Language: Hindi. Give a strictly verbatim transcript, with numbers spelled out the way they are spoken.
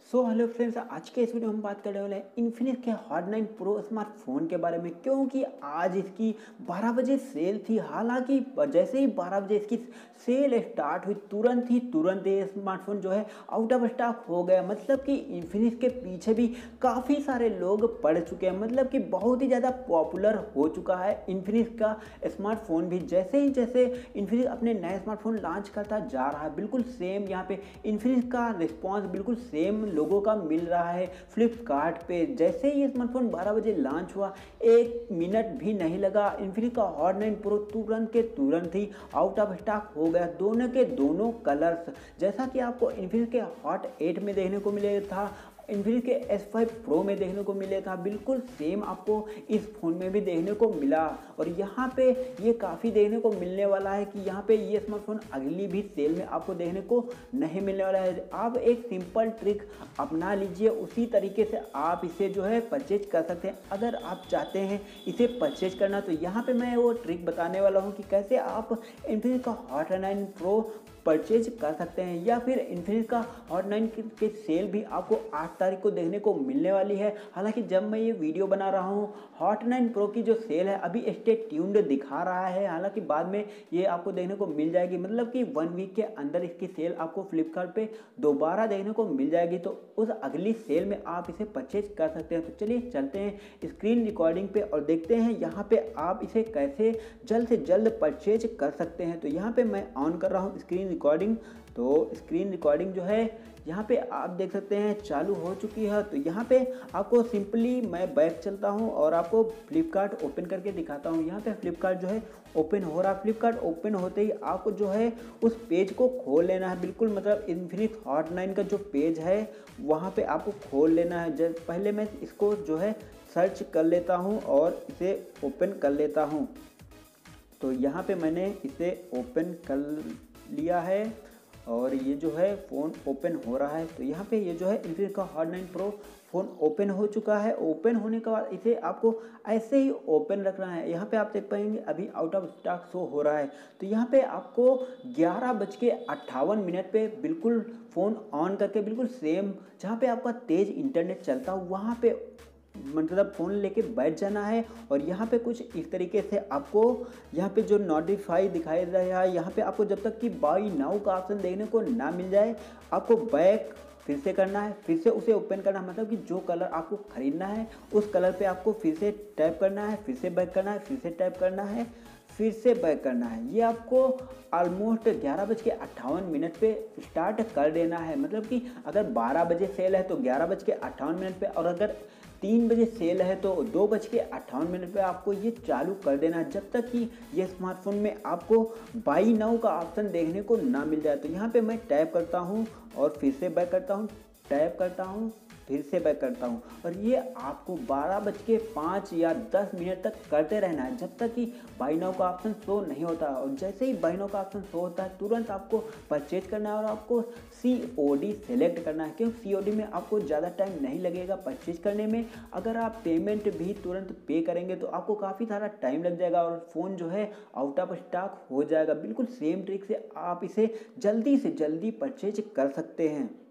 सो हेलो फ्रेंड्स, आज के इस वीडियो में हम बात करने वाले हैं इन्फिनिक्स के हॉट नाइन प्रो स्मार्टफोन के बारे में। क्योंकि आज इसकी बारह बजे सेल थी। हालांकि जैसे ही बारह बजे इसकी सेल स्टार्ट हुई तुरंत ही तुरंत ये स्मार्टफोन जो है आउट ऑफ स्टॉक हो गया। मतलब कि इन्फिनिक्स के पीछे भी काफ़ी सारे लोग पड़ चुके हैं। मतलब कि बहुत ही ज़्यादा पॉपुलर हो चुका है इन्फिनिक्स का स्मार्टफोन भी। जैसे ही जैसे इन्फिनिक्स अपने नए स्मार्टफोन लॉन्च करता जा रहा है, बिल्कुल सेम यहाँ पे इन्फिनिक्स का रिस्पॉन्स बिल्कुल सेम लोगों का मिल रहा है फ्लिपकार्ट पे। जैसे ही ये स्मार्टफोन बारह बजे लॉन्च हुआ, एक मिनट भी नहीं लगा, इन्फिनिक्स का हॉट नाइन प्रो तुरंत के तुरंत ही आउट ऑफ स्टॉक हो गया। दोनों के दोनों कलर्स, जैसा कि आपको इन्फिनिक्स के हॉट एट में देखने को मिले था, इन्फिनिक्स के एस फाइव प्रो में देखने को मिले था, बिल्कुल सेम आपको इस फ़ोन में भी देखने को मिला। और यहाँ पे ये काफ़ी देखने को मिलने वाला है कि यहाँ पे ये स्मार्टफोन अगली भी सेल में आपको देखने को नहीं मिलने वाला है। आप एक सिंपल ट्रिक अपना लीजिए, उसी तरीके से आप इसे जो है परचेज कर सकते हैं। अगर आप चाहते हैं इसे परचेज करना तो यहाँ पे मैं वो ट्रिक बताने वाला हूँ कि कैसे आप इन्फिनिक्स का हॉट नाइन प्रो परचेज कर सकते हैं। या फिर इन्फिनिक्स का हॉट नाइन के सेल भी आपको आठ तारीख को देखने को मिलने वाली है। हालांकि जब मैं ये वीडियो बना रहा हूँ, हॉट नाइन प्रो की जो सेल है अभी स्टे ट्यून्ड दिखा रहा है। हालांकि बाद में ये आपको देखने को मिल जाएगी, मतलब कि वन वीक के अंदर इसकी सेल आपको फ्लिपकार्ट पे दोबारा देखने को मिल जाएगी। तो उस अगली सेल में आप इसे परचेज कर सकते हैं। तो चलिए चलते हैं स्क्रीन रिकॉर्डिंग पे और देखते हैं यहाँ पे आप इसे कैसे जल्द से जल्द परचेज कर सकते हैं। तो यहाँ पे मैं ऑन कर रहा हूँ स्क्रीन रिकॉर्डिंग। तो स्क्रीन रिकॉर्डिंग जो है यहाँ पे आप देख सकते हैं चालू हो चुकी है। तो यहाँ पे आपको सिंपली मैं बैक चलता हूँ और आपको फ्लिपकार्ट ओपन करके दिखाता हूँ। यहाँ पे फ्लिपकार्ट जो है ओपन हो रहा है। फ्लिपकार्ट ओपन होते ही आपको जो है उस पेज को खोल लेना है। बिल्कुल मतलब इन्फिनिक्स हॉट नाइन का जो पेज है वहाँ पे आपको खोल लेना है। जब पहले मैं इसको जो है सर्च कर लेता हूँ और इसे ओपन कर लेता हूँ। तो यहाँ पे मैंने इसे ओपन कर लिया है और ये जो है फ़ोन ओपन हो रहा है। तो यहाँ पे ये जो है इन्फिनिक्स का Hot nine Pro phone open हो चुका है। ओपन होने के बाद इसे आपको ऐसे ही ओपन रखना है। यहाँ पे आप देख पाएंगे अभी आउट ऑफ स्टॉक शो हो रहा है। तो यहाँ पे आपको ग्यारह बज के अट्ठावन मिनट पे बिल्कुल फ़ोन ऑन करके बिल्कुल सेम जहाँ पे आपका तेज़ इंटरनेट चलता हो वहाँ पे मतलब फ़ोन लेके बैठ जाना है। और यहाँ पे कुछ इस तरीके से आपको यहाँ पे जो नोटिफाई दिखाई दे रहा है, यहाँ पे आपको जब तक कि बाई नाउ का ऑप्शन देखने को ना मिल जाए आपको बैक फिर से करना है, फिर से उसे ओपन करना है। मतलब कि जो कलर आपको ख़रीदना है उस कलर पे आपको फिर से टैप करना है, फिर से बैक करना है, फिर से टैप करना है, फिर से बैक करना है। ये आपको ऑलमोस्ट ग्यारह बज के अट्ठावन मिनट पे स्टार्ट कर देना है। मतलब कि अगर बारह बजे सेल है तो ग्यारह बज के अट्ठावन मिनट पे, और अगर तीन बजे सेल है तो दो बज के अट्ठावन मिनट पे आपको ये चालू कर देना है, जब तक कि ये स्मार्टफोन में आपको बाई नाउ का ऑप्शन देखने को ना मिल जाए। तो यहाँ पे मैं टैप करता हूँ और फिर से बैक करता हूँ, टैप करता हूँ, फिर से बैक करता हूँ। और ये आपको बारह बज के पाँच या दस मिनट तक करते रहना है जब तक कि बाई नाउ का ऑप्शन शो नहीं होता। और जैसे ही बाई नाउ का ऑप्शन शो होता है तुरंत आपको परचेज करना है और आपको सी ओ डी सेलेक्ट करना है, क्योंकि सी ओ डी में आपको ज़्यादा टाइम नहीं लगेगा परचेज करने में। अगर आप पेमेंट भी तुरंत पे करेंगे तो आपको काफ़ी सारा टाइम लग जाएगा और फ़ोन जो है आउट ऑफ स्टॉक हो जाएगा। बिल्कुल सेम ट्रिक से आप इसे जल्दी से जल्दी परचेज कर सकते हैं।